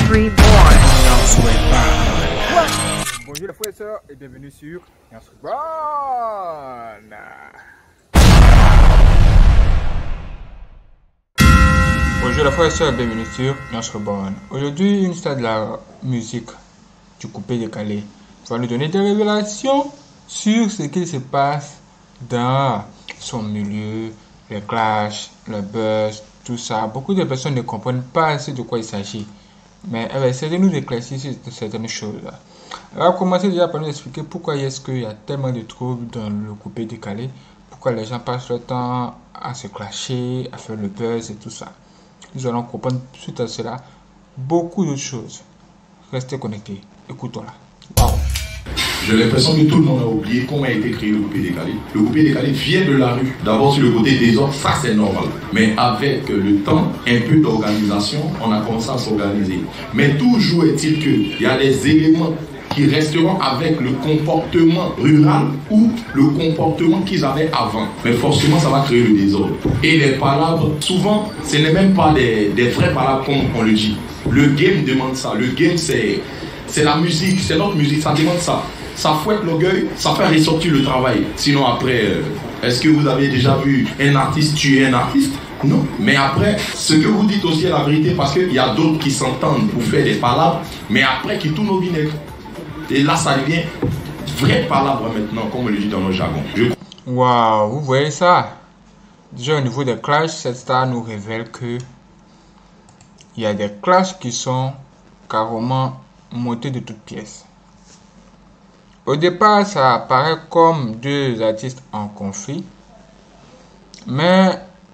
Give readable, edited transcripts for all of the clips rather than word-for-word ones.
Reborn. Bonjour les frères et sœurs et bienvenue sur Nyans Reborn. Bonjour les frères et sœurs et bienvenue sur Nyans Reborn. Aujourd'hui, une star de la musique du coupé-décalé va nous donner des révélations sur ce qui se passe dans son milieu, les clashs, le buzz, tout ça. Beaucoup de personnes ne comprennent pas assez de quoi il s'agit. Mais elle va essayer de nous éclaircir sur certaines choses. Elle va commencer déjà par nous expliquer pourquoi est-ce qu'il y a tellement de troubles dans le coupé-décalé, pourquoi les gens passent leur temps à se clasher, à faire le buzz et tout ça. Nous allons comprendre suite à cela beaucoup d'autres choses. Restez connectés, écoutons-la. Wow. J'ai l'impression que tout le monde a oublié comment a été créé le coupé-décalé. Le coupé-décalé vient de la rue. D'abord sur le côté des ordres, ça c'est normal. Mais avec le temps, un peu d'organisation, on a commencé à s'organiser. Mais toujours est-il qu'il y a des éléments qui resteront avec le comportement rural ou le comportement qu'ils avaient avant. Mais forcément, ça va créer le désordre. Et les palabres, souvent, ce n'est même pas des vraies palabres comme on le dit. Le game demande ça. Le game, c'est la musique, c'est notre musique, ça demande ça. Ça fouette l'orgueil, ça fait ressortir le travail. Sinon après, est-ce que vous avez déjà vu un artiste tuer un artiste? Non. Mais après, ce que vous dites aussi est la vérité parce qu'il y a d'autres qui s'entendent pour faire des palabres, mais après qui tournent au vinaigre. Et là, ça devient vraie palabre maintenant, comme on le dit dans nos jargon. Waouh, vous voyez ça? Déjà au niveau des clashs, cette star nous révèle que il y a des clashs qui sont carrément montés de toutes pièces. Au départ, ça apparaît comme deux artistes en conflit, mais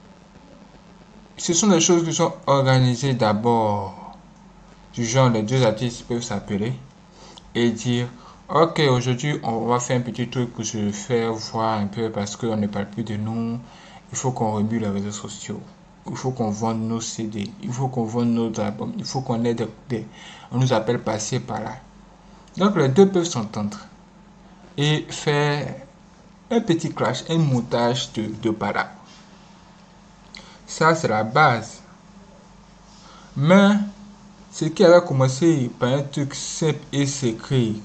ce sont des choses qui sont organisées d'abord. Du genre, les deux artistes peuvent s'appeler et dire ok, aujourd'hui on va faire un petit truc pour se faire voir un peu parce qu'on ne parle plus de nous. Il faut qu'on remue les réseaux sociaux, il faut qu'on vende nos CD, il faut qu'on vende nos albums, il faut qu'on ait on nous appelle passer par là. Donc les deux peuvent s'entendre et faire un petit clash, un montage de palabres. Ça c'est la base. Mais ce qui avait commencé par un truc simple et secret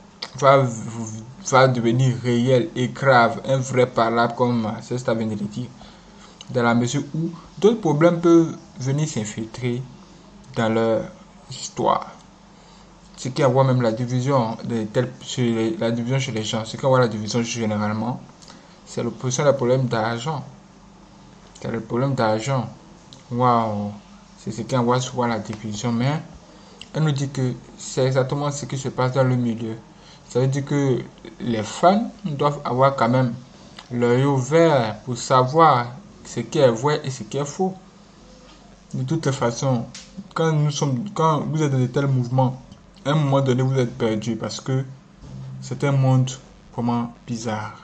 va devenir réel et grave, un vrai palabre comme c'est ce que vient de le dire, dans la mesure où d'autres problèmes peuvent venir s'infiltrer dans leur histoire. Ce qui envoie même la division la division chez les gens, ce qui envoie la division généralement, c'est le problème d'argent. C'est le problème d'argent. Waouh! C'est ce qui envoie souvent la division, mais elle nous dit que c'est exactement ce qui se passe dans le milieu. Ça veut dire que les fans doivent avoir quand même l'œil ouvert pour savoir ce qui est vrai et ce qui est faux. De toute façon, quand vous êtes dans de tels mouvements, à un moment donné, vous êtes perdu parce que c'est un monde vraiment bizarre.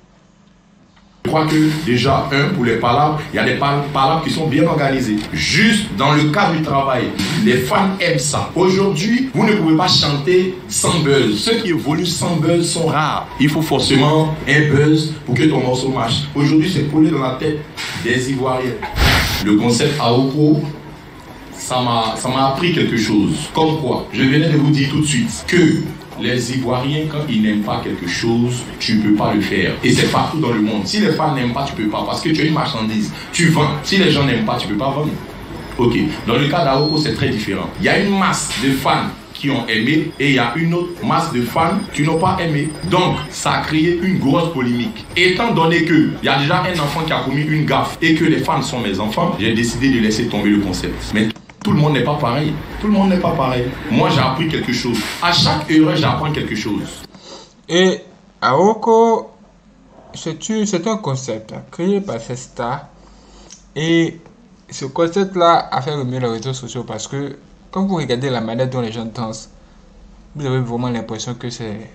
Je crois que déjà, pour les palabres, il y a des palabres qui sont bien organisées. Juste dans le cas du travail, les fans aiment ça. Aujourd'hui, vous ne pouvez pas chanter sans buzz. Ceux qui évoluent sans buzz sont rares. Il faut forcément un buzz pour que ton morceau marche. Aujourd'hui, c'est collé dans la tête des Ivoiriens. Le concept AOCO, ça m'a appris quelque chose. Comme quoi, je venais de vous dire tout de suite que les Ivoiriens, quand ils n'aiment pas quelque chose, tu ne peux pas le faire. Et c'est partout dans le monde. Si les fans n'aiment pas, tu ne peux pas. Parce que tu as une marchandise. Tu vends. Si les gens n'aiment pas, tu ne peux pas vendre. Ok. Dans le cas d'Aoko, c'est très différent. Il y a une masse de fans qui ont aimé et il y a une autre masse de fans qui n'ont pas aimé. Donc, ça a créé une grosse polémique. Étant donné qu'il y a déjà un enfant qui a commis une gaffe et que les fans sont mes enfants, j'ai décidé de laisser tomber le concept. Mais tout le monde n'est pas pareil. Tout le monde n'est pas pareil. Moi, j'ai appris quelque chose. À chaque erreur, j'apprends quelque chose. Et Aoko, c'est un concept créé par cette star. Et ce concept-là a fait remuer les réseaux sociaux parce que quand vous regardez la manière dont les gens dansent, vous avez vraiment l'impression que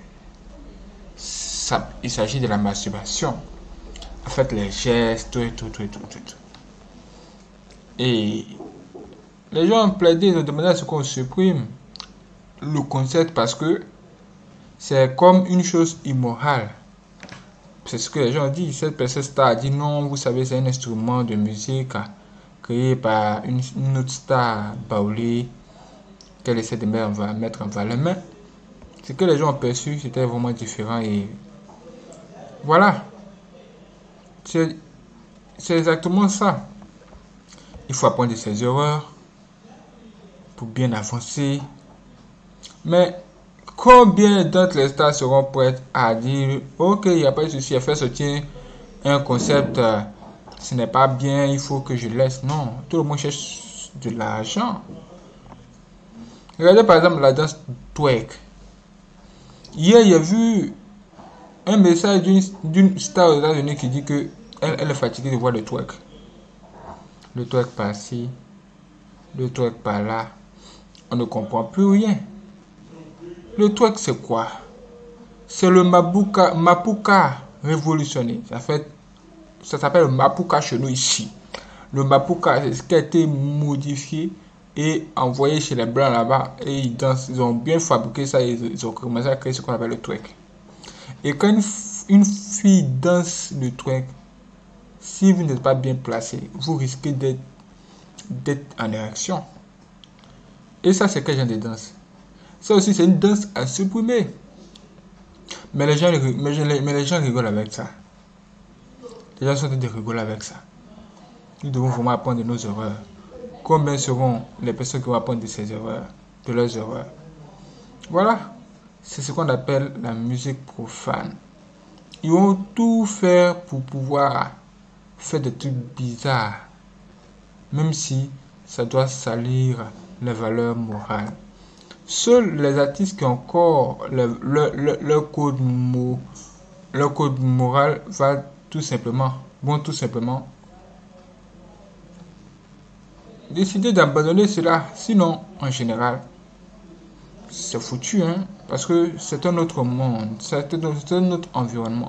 il s'agit de la masturbation. En fait, les gestes, tout. Et les gens ont plaidé de demander à ce qu'on supprime le concept parce que c'est comme une chose immorale. C'est ce que les gens disent. Cette personne star a dit non, vous savez, c'est un instrument de musique créé par une autre star, Baoulé. qu'elle essaie de mettre en valeur. Mais ce que les gens ont perçu, c'était vraiment différent. Et voilà. C'est exactement ça. Il faut apprendre de ses erreurs pour bien avancer. Mais combien d'autres les stars seront prêtes à dire ok, il n'y a pas de souci, à faire sortir un concept, ce n'est pas bien, il faut que je laisse. Non, tout le monde cherche de l'argent. Regardez par exemple la danse twerk. Hier, il y a vu un message d'une star aux États-Unis qui dit que elle est fatiguée de voir le twerk. Le twerk par-ci, le twerk par-là. On ne comprend plus rien. Le twerk, c'est quoi? C'est le mapuka révolutionné. Ça s'appelle le mapuka chez nous ici. Le mapuka, c'est ce qui a été modifié et envoyé chez les blancs là-bas. Et ils dansent, ils ont bien fabriqué ça. Ils ont commencé à créer ce qu'on appelle le twerk. Et quand une fille danse le twerk, si vous n'êtes pas bien placé, vous risquez d'être en érection. Et ça, c'est quel genre de danse? Ça aussi, c'est une danse à supprimer. Mais les gens rigolent avec ça. Les gens sont en train de rigoler avec ça. Nous devons vraiment apprendre de nos erreurs. Combien seront les personnes qui vont apprendre de ces erreurs, de leurs erreurs? Voilà. C'est ce qu'on appelle la musique profane. Ils vont tout faire pour pouvoir faire des trucs bizarres. Même si ça doit salir les valeurs morales. Seuls les artistes qui ont encore leur code moral vont tout simplement décider d'abandonner cela. Sinon, en général, c'est foutu, hein, parce que c'est un autre monde, c'est un autre environnement.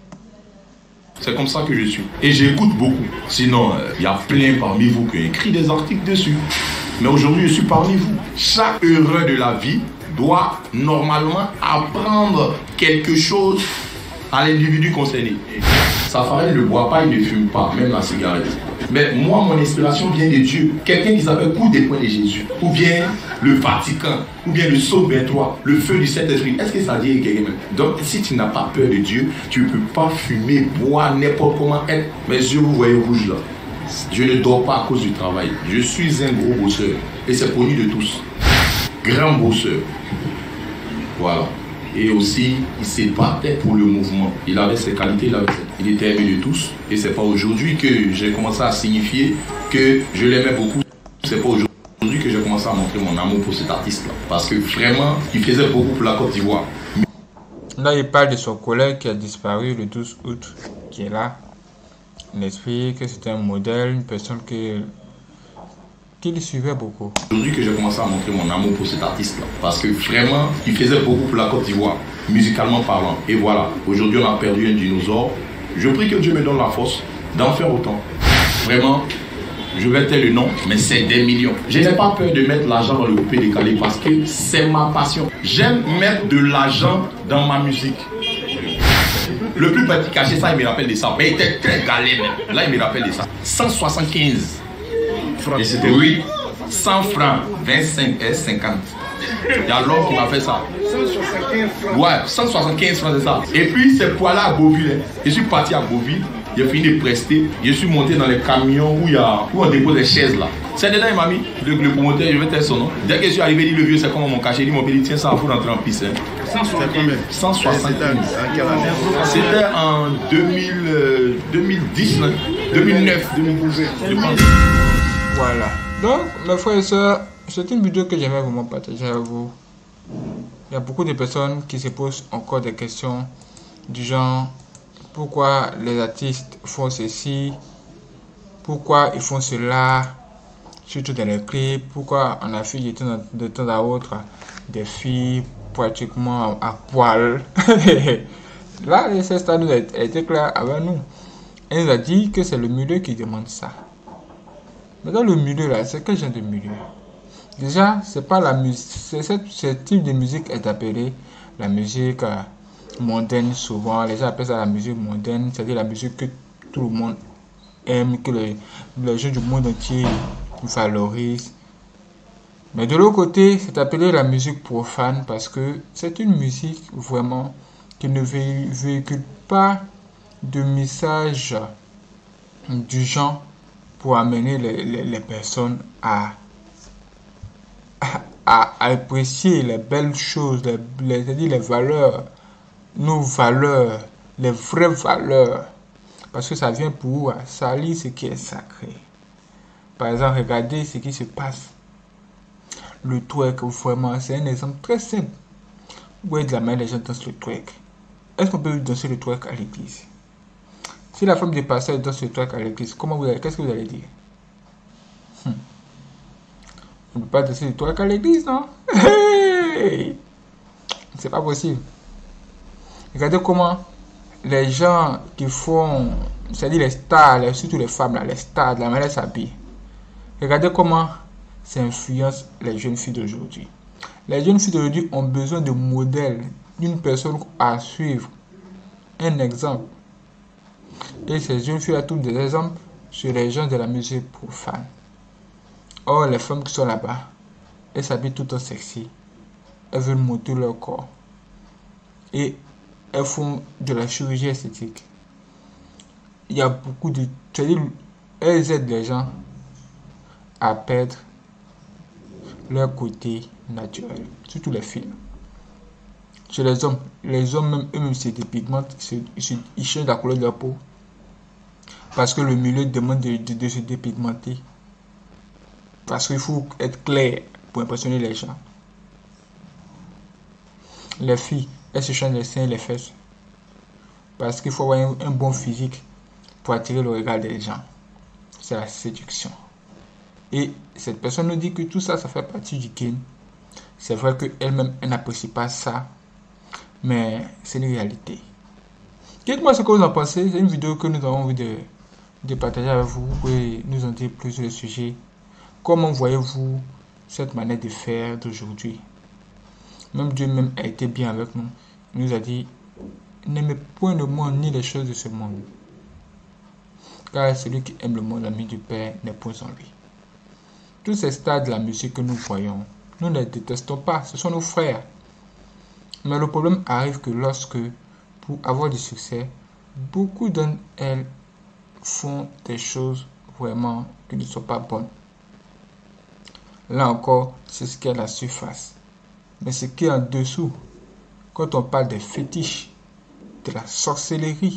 C'est comme ça que je suis. Et j'écoute beaucoup. Sinon, il y a plein parmi vous qui écrit des articles dessus. Mais aujourd'hui, je suis parmi vous. Chaque heureux de la vie doit normalement apprendre quelque chose à l'individu concerné. Safarel ne boit pas, il ne fume pas, même la cigarette. Mais moi, mon inspiration vient de Dieu. Quelqu'un qui s'appelle Coup des poings de Jésus. Ou bien le Vatican. Ou bien le Saut 23. Le feu du Saint-Esprit. Est-ce que ça dit quelqu'un? Donc, si tu n'as pas peur de Dieu, tu ne peux pas fumer, boire, n'importe comment être. Mes yeux, vous voyez rouge là. Je ne dors pas à cause du travail. Je suis un gros bosseur. Et c'est connu de tous. Grand bosseur. Voilà. Et aussi, il s'est battu pour le mouvement. Il avait ses qualités, il était aimé de tous. Et c'est pas aujourd'hui que j'ai commencé à signifier que je l'aimais beaucoup. C'est pas aujourd'hui que j'ai commencé à montrer mon amour pour cet artiste-là. Parce que vraiment, il faisait beaucoup pour la Côte d'Ivoire. Là, il parle de son collègue qui a disparu le 12 août, qui est là. Il explique que c'était un modèle, une personne qui le suivait beaucoup. Aujourd'hui que j'ai commencé à montrer mon amour pour cet artiste-là. Parce que vraiment, il faisait beaucoup pour la Côte d'Ivoire, musicalement parlant. Et voilà, aujourd'hui on a perdu un dinosaure. Je prie que Dieu me donne la force d'en faire autant. Vraiment, je vais taire le nom, mais c'est des millions. Je n'ai pas peur de mettre l'argent dans le coupé décalé parce que c'est ma passion. J'aime mettre de l'argent dans ma musique. Le plus petit cachet, ça, il me rappelle de ça. Mais il était très galère même. Là, il me rappelle de ça. 175. Et c'était oui, 100 francs, 25 et 50. Il y a l'homme qui m'a fait ça. 175 francs. Ouais, 175 francs, c'est ça. Et puis, c'est pour aller à Beauville. Je suis parti à Beauville. J'ai fini de prester. Je suis monté dans les camions où on dépose les chaises là. C'est dedans, il m'a mis. Le promoteur, je vais taire son nom. Dès que je suis arrivé, il dit le vieux, c'est comment mon cachet. Il dit mon père, tiens, ça va pour rentrer en piste. 175. C'était en 2010, 2009, 2012. Je pense. Voilà. Donc, mes frères et sœurs, c'est une vidéo que j'aimerais vraiment partager avec vous. Il y a beaucoup de personnes qui se posent encore des questions du genre pourquoi les artistes font ceci, pourquoi ils font cela, surtout dans les clips, pourquoi on a vu de temps à autre des filles pratiquement à poil. Là, cette star nous a été claire avec nous. Elle nous a dit que c'est le milieu qui demande ça. Mais dans le milieu là, c'est quel genre de milieu? Déjà, c'est pas la musique. Ce type de musique est appelé la musique mondaine souvent. Les gens appellent ça la musique mondaine, c'est-à-dire la musique que tout le monde aime, que les gens du monde entier valorisent. Mais de l'autre côté, c'est appelé la musique profane parce que c'est une musique vraiment qui ne véhicule pas de message du genre pour amener les personnes à apprécier les belles choses, c'est-à-dire les valeurs, nos valeurs, les vraies valeurs. Parce que ça vient pour salir ce qui est sacré. Par exemple, regardez ce qui se passe. Le twerk, vraiment, c'est un exemple très simple. Vous voyez de la manière les gens dansent le twerk. Est-ce qu'on peut danser le twerk à l'église? Si la femme du pasteur danse le twerk à l'église, qu'est-ce que vous allez dire? On ne peut pas danser le twerk à l'église, non? Hey! C'est pas possible. Regardez comment les gens qui font, c'est-à-dire les stars, surtout les femmes, là, les stars, de la manière s'habillent. Regardez comment ça influence les jeunes filles d'aujourd'hui. Les jeunes filles d'aujourd'hui ont besoin de modèles, d'une personne à suivre, un exemple. Et ces jeunes filles ont tous des exemples sur les gens de la musique profane. Or, les femmes qui sont là-bas, elles s'habillent tout en sexy. Elles veulent monter leur corps. Et elles font de la chirurgie esthétique. Il y a beaucoup de... C'est-à-dire, elles aident les gens à perdre leur côté naturel. Surtout les filles. Chez les hommes même, eux-mêmes se dépigmentent. Ils changent la couleur de leur peau. Parce que le milieu demande de se dépigmenter. Parce qu'il faut être clair pour impressionner les gens. Les filles, elles se changent les seins et les fesses. Parce qu'il faut avoir un bon physique pour attirer le regard des gens. C'est la séduction. Et cette personne nous dit que tout ça, ça fait partie du game. C'est vrai qu'elle-même, elle n'apprécie pas ça. Mais c'est une réalité. Dites-moi ce que vous en pensez. C'est une vidéo que nous avons envie de partager avec vous. Vous pouvez nous en dire plus sur le sujet. Comment voyez-vous cette manière de faire d'aujourd'hui? Même Dieu même a été bien avec nous. Il nous a dit, n'aimez point le monde ni les choses de ce monde. Car celui qui aime le monde, l'ami du Père, n'est point en lui. Tous ces stades de la musique que nous voyons, nous ne les détestons pas, ce sont nos frères. Mais le problème arrive que lorsque, pour avoir du succès, beaucoup d'entre elles font des choses vraiment qui ne sont pas bonnes. Là encore, c'est ce qui est à la surface. Mais ce qui est en dessous, quand on parle des fétiches, de la sorcellerie,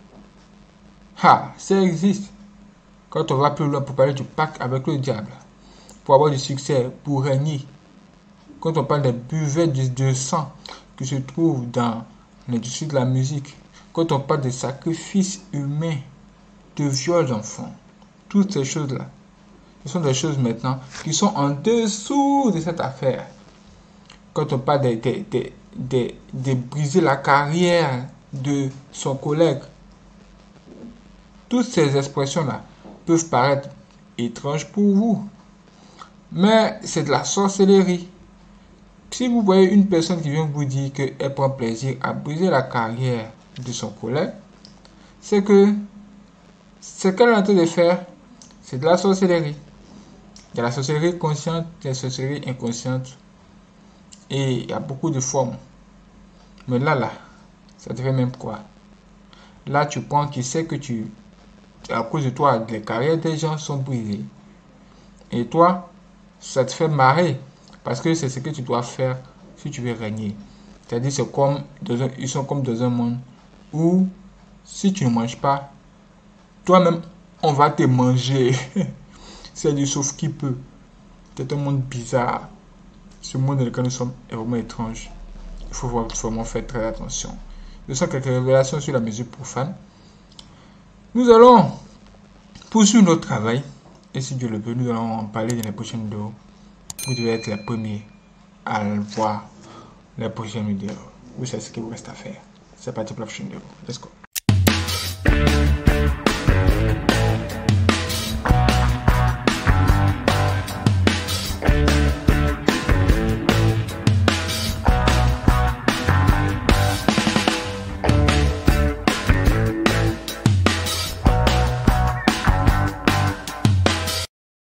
ça existe. Quand on va plus loin pour parler du pacte avec le diable, pour avoir du succès, pour régner, quand on parle des buvets de sang qui se trouvent dans l'industrie de la musique, quand on parle des sacrifices humains, de viol d'enfants, toutes ces choses-là, ce sont des choses maintenant qui sont en dessous de cette affaire. Quand on parle de briser la carrière de son collègue, toutes ces expressions-là peuvent paraître étranges pour vous. Mais c'est de la sorcellerie. Si vous voyez une personne qui vient vous dire qu'elle prend plaisir à briser la carrière de son collègue, c'est que ce qu'elle est en train de faire, c'est de la sorcellerie. Il y a la sorcellerie consciente, il y a la sorcellerie inconsciente. Et il y a beaucoup de formes. Mais là, ça te fait même quoi? Là, tu prends qui sait que à cause de toi, les carrières des gens sont brisées. Et toi, ça te fait marrer. Parce que c'est ce que tu dois faire si tu veux régner. C'est-à-dire, ils sont comme dans un monde où, si tu ne manges pas, toi-même, on va te manger. C'est du sauf qui peut. C'est un monde bizarre. Ce monde dans lequel nous sommes est vraiment étrange. Il faut vraiment faire très attention. Ce sont quelques révélations sur la musique profane. Nous allons poursuivre notre travail. Et si Dieu le veut, nous allons en parler dans les prochaines vidéos. Vous devez être les premiers à voir les prochaines vidéos. Vous savez ce qu'il vous reste à faire. C'est parti pour la prochaine vidéo. Let's go.